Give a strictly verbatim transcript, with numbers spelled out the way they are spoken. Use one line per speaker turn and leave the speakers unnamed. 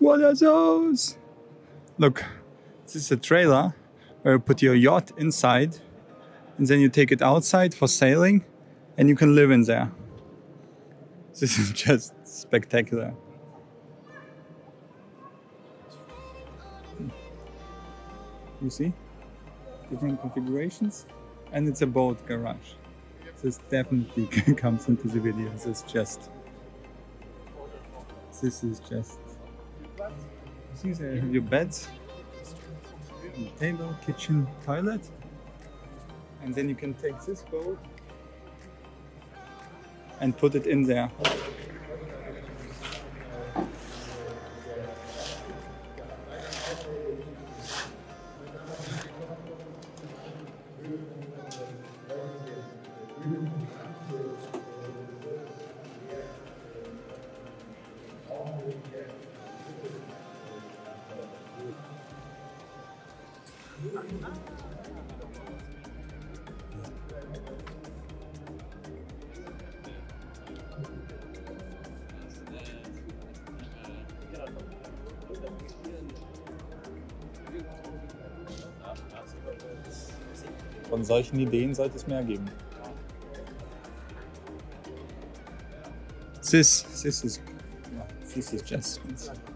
What are those? Look, this is a trailer where you put your yacht inside and then you take it outside for sailing and you can live in there. This is just spectacular. You see? Different configurations, and it's a boat garage. This definitely comes into the video. This is just... This is just... You see, there you have your beds, table, kitchen, toilet, and then you can take this boat and put it in there. Von solchen Ideen sollte es mehr geben. This, this is, this is just